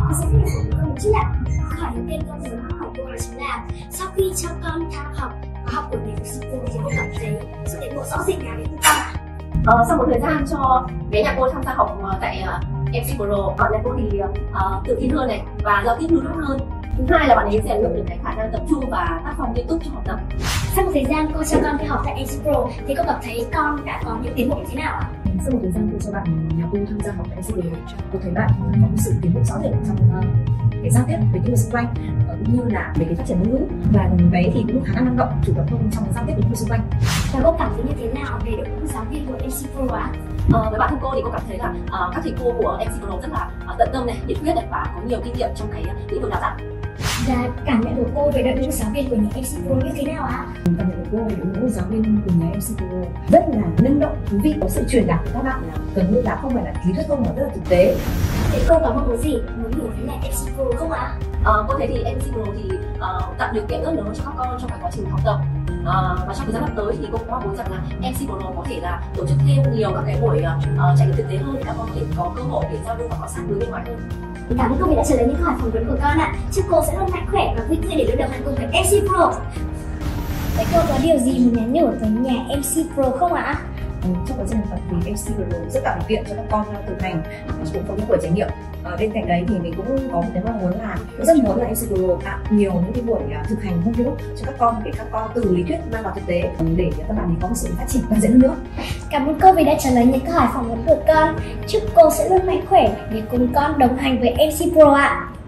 Sẽ rất là phổ biến con một chút ạ. Câu hỏi đầu tiên con muốn hỏi cô đó chính là sau khi cho con theo học khóa học của thầy MC Pro thì cô cảm thấy sự tiến bộ rõ rệt nào đến con ạ? Sau một thời gian cho bé nhà cô tham gia học tại MC Pro, bạn nhà cô thì tự tin hơn này và giao tiếp lưu loát hơn. Thứ hai là bạn ấy rèn luyện được cái khả năng tập trung và tác phong nghiêm túc trong học tập. Sau một thời gian cô cho con theo học tại MC Pro thì cô cảm thấy con đã có những tiến bộ như thế nào ạ? Sau một thời gian cô cho bạn nhà cô tham gia học tại MC Pro, cô thấy bạn có một sự tiến bộ rõ rệt trong cái giao tiếp với những người xung quanh, cũng như là về cái phát triển ngôn ngữ, và bé thì cũng khá năng động, chủ động hơn trong giao tiếp với những người xung quanh. Và cô cảm thấy như thế nào về đội ngũ giáo viên của MC Pro ạ? Với bản thân cô thì cô cảm thấy là các thầy cô của MC Pro rất là tận tâm này, nhiệt huyết này và có nhiều kinh nghiệm trong cái lĩnh vực đào tạo. Và cảm nhận của cô về đội ngũ giáo viên của nhà MC Pro như thế nào ạ? Cảm nhận của cô về đội ngũ giáo viên của nhà MC Pro rất là năng động, thú vị, có sự truyền đạt của các bạn là gần như là không phải là kỹ thuật không mà rất là thực tế. Thế cô có mong muốn gì muốn gửi với nhà MC Pro không ạ? Cô thấy thì MC Pro thì tạo điều kiện rất lớn cho các con trong cái quá trình học tập. Và trong thời gian sắp tới thì cô cũng mong muốn rằng là MC Pro có thể là tổ chức thêm nhiều các cái buổi trải nghiệm thực tế hơn để các con có thể có cơ hội để giao lưu và cọ sát với bên ngoài hơn. Cảm ơn cô vì đã trả lời những câu hỏi phỏng vấn của con ạ. Chúc cô sẽ luôn mạnh khỏe và vui tươi để luôn đồng hành cùng với MC Pro. Vậy cô có điều gì muốn nhắn nhủ với nhà MC Pro không ạ? Trong quá trình học tập thì MC Pro rất tạo điều kiện cho các con thực hành, cũng có những buổi trải nghiệm. Bên cạnh đấy thì mình cũng có một cái mong muốn là rất muốn là MC Pro tạo nhiều những cái buổi thực hành home group cho các con để các con từ lý thuyết mang vào thực tế để các bạn có một sự phát triển toàn diện hơn nữa. Cảm ơn cô vì đã trả lời những câu hỏi phỏng vấn của con. Chúc cô sẽ luôn mạnh khỏe để cùng con đồng hành với MC Pro ạ.